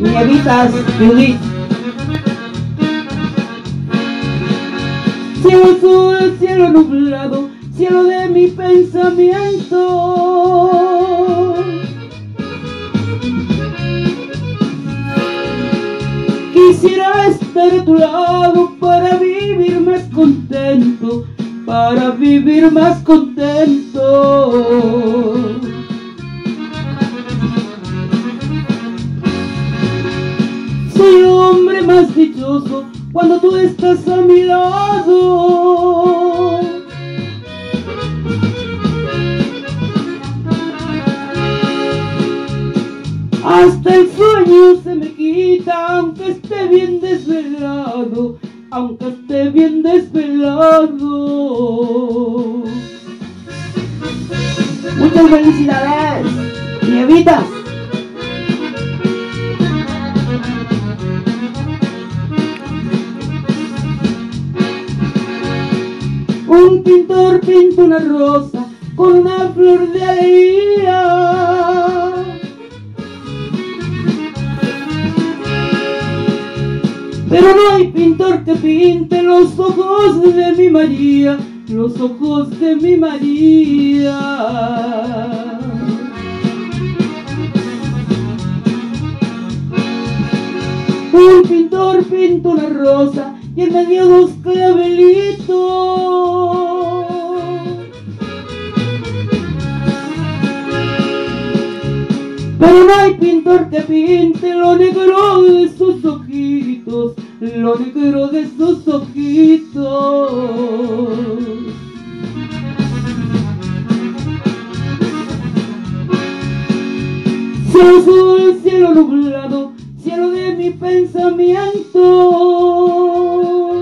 Nievitas, Judith. Cielo azul, cielo nublado, cielo de mi pensamiento. Quisiera estar a tu lado para vivir más contento, para vivir más contento. Soy el hombre más dichoso cuando tú estás a mi lado. Hasta el sueño se me quita, aunque esté bien desvelado, aunque esté bien desvelado. Muchas felicidades, Nievitas. Un pintor pinta una rosa con una flor de alegría. Pero no hay pintor que pinte los ojos de mi María, los ojos de mi María. Un pintor pinta una rosa y en medio dos clavelitos. Pero no hay pintor que pinte lo negro de sus ojitos, lo negro de sus ojitos. Cielo azul, cielo nublado, cielo de mi pensamiento.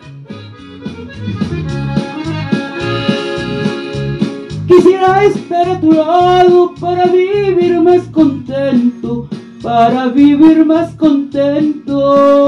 Quisiera estar a tu lado para vivir más contento, para vivir más contento.